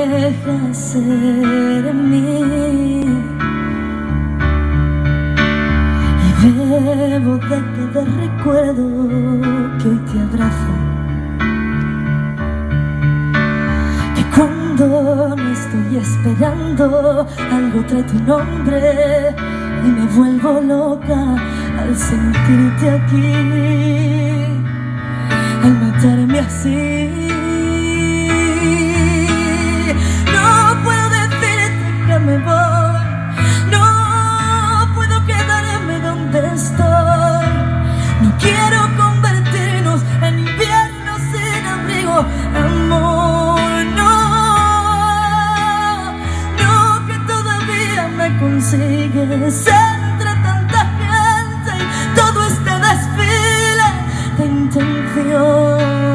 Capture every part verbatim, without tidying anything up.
dejas ser en mí, y bebo de cada recuerdo que hoy te abraza, que cuando no estoy esperando algo trae tu nombre y me vuelvo loca al sentirte aquí, al matarme así. No puedo decirte que me voy, no puedo quedarme donde estoy. No quiero convertirnos en invierno sin abrigo, amor, no. No, que todavía me consigues entre tanta gente y todo este desfile de intención.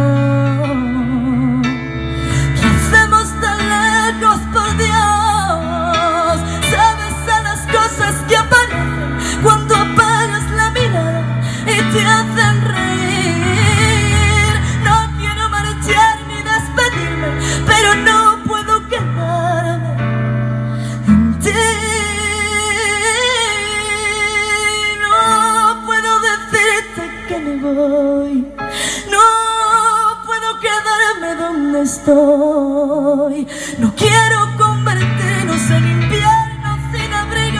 ¿Qué hacemos tan lejos, por Dios? Sabes a las cosas que aparecen cuando apagas la mirada y te hacen reír. No quiero marchar ni despedirme, pero no puedo quedarme en ti. No puedo decirte que me voy, no puedo quedarme donde estoy. No quiero convertirnos en invierno sin abrigo,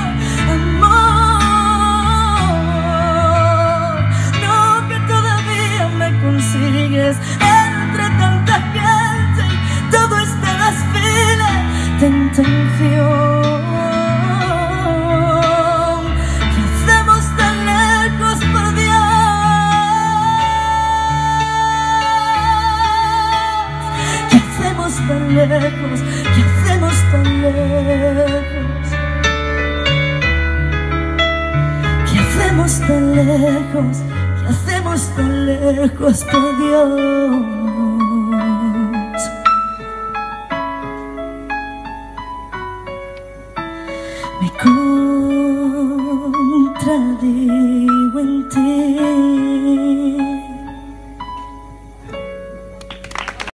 amor. No, que todavía me consigues entre tanta gente y todo este desfile de intención. ¿Qué hacemos tan lejos, por Dios? ¿Qué hacemos tan lejos? ¿Qué hacemos tan lejos? ¿Qué hacemos tan lejos? ¿Qué hacemos tan lejos, por Dios? Me contradigo en ti.